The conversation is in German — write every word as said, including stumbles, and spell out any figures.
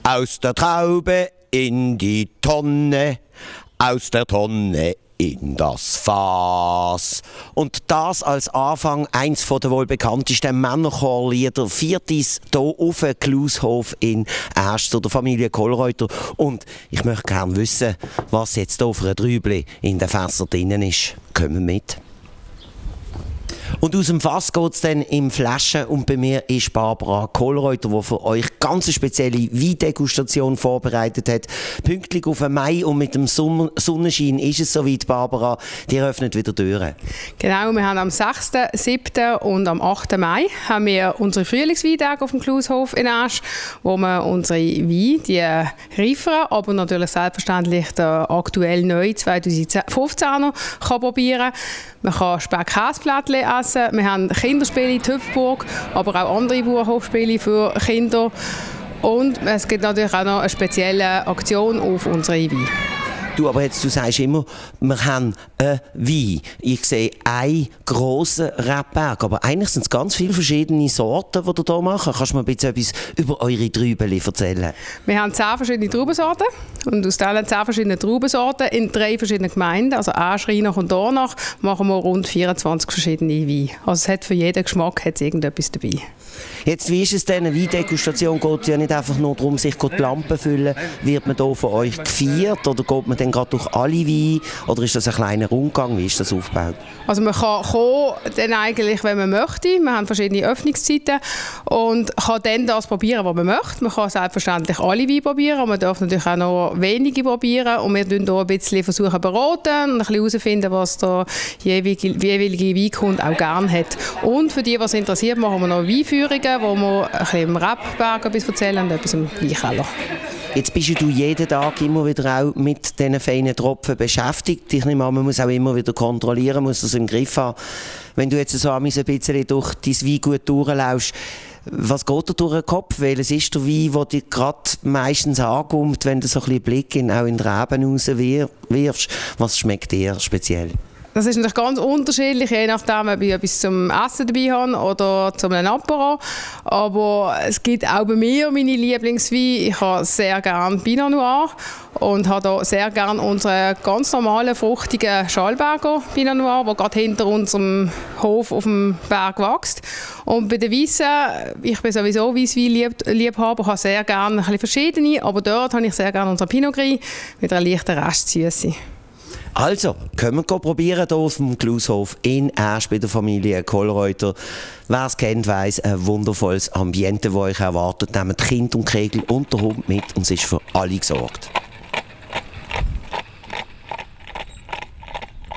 Aus der Traube in die Tonne, aus der Tonne in das Fass. Und das als Anfang eins der wohl bekanntesten Männerchorlieder, viertes hier auf dem Klaushof in Asch zu der Familie Kohlreuter. Und ich möchte gerne wissen, was jetzt hier für ein Trübli in den Fässern drinnen ist. Kommen wir mit. Und aus dem Fass geht es dann im Flaschen und bei mir ist Barbara Kohlreuter, die für euch ganz eine spezielle Weindegustation vorbereitet hat. Pünktlich auf den Mai und mit dem Sonnenschein ist es soweit, Barbara, die öffnet wieder Türen. Genau, wir haben am sechsten, siebten und am achten Mai haben wir unsere Frühlingsweintage auf dem Klaushof in Asch, wo wir unsere Weine, die reiferen, aber natürlich selbstverständlich der aktuell neu zweitausendfünfzehner kann probieren. Man kann Speck-Käseplättchen essen, wir haben Kinderspiele in Hüpfburg, aber auch andere Bauernhofspiele für Kinder. Und es gibt natürlich auch noch eine spezielle Aktion auf unsere Weine. Du, aber jetzt, du sagst immer, wir haben einen Wein. Ich sehe einen grossen Rebberg, aber eigentlich sind es ganz viele verschiedene Sorten, die ihr hier machen. Kannst du mir ein bisschen etwas über eure Trübeli erzählen? Wir haben zehn verschiedene Traubensorten und aus diesen zehn verschiedenen Traubensorten in drei verschiedenen Gemeinden, also Asch, Rheinach und Dornach, machen wir rund vierundzwanzig verschiedene Weine. Also es hat für jeden Geschmack hat irgendetwas dabei. Jetzt, wie ist es denn? Eine Weindegustation geht ja nicht einfach nur darum, sich die Lampen zu füllen. Wird man hier von euch gefeiert oder geht man dann gerade durch alle Weine? Oder ist das ein kleiner Rundgang? Wie ist das aufgebaut? Also man kann kommen, dann eigentlich, wenn man möchte. Wir haben verschiedene Öffnungszeiten und kann dann das probieren, was man möchte. Man kann selbstverständlich alle Weine probieren. Man darf natürlich auch noch wenige probieren. Und wir versuchen hier ein bisschen versuchen beraten und ein bisschen herausfinden, was der jeweilige, jeweilige Weinkunde auch gerne hat. Und für die, was interessiert, machen wir noch Weinführungen, wo wir ein bisschen im Rebberg etwas erzählen und etwas im Weinkeller. Jetzt bist du jeden Tag immer wieder auch mit diesen feinen Tropfen beschäftigt. Ich nehme an, man muss auch immer wieder kontrollieren, muss das im Griff haben. Wenn du jetzt so ein bisschen durch dein Weingut durchlaufst, was geht dir durch den Kopf? Welches ist der Wein, der dir gerade meistens ankommt, wenn du so ein bisschen Blick in, auch in die Reben rauswirfst? Was schmeckt dir speziell? Das ist natürlich ganz unterschiedlich, je nachdem, ob ich etwas zum Essen dabei habe oder zum Apéro. Aber es gibt auch bei mir meine Lieblingsweine. Ich habe sehr gerne Pinot Noir und habe da sehr gerne unseren ganz normalen, fruchtigen Schallberger Pinot Noir, der gerade hinter unserem Hof auf dem Berg wächst. Und bei den Weissen, ich bin sowieso Weisswein-Liebhaber, habe sehr gerne ein bisschen verschiedene, aber dort habe ich sehr gerne unseren Pinot Gris mit einer leichten Restsüße. Also, können wir probieren hier auf dem Klaushof in Asch bei der Familie Kohlreuter. Wer es kennt, weiss, ein wundervolles Ambiente, das euch erwartet. Nehmt Kind und Kegel und den Hund mit und es ist für alle gesorgt.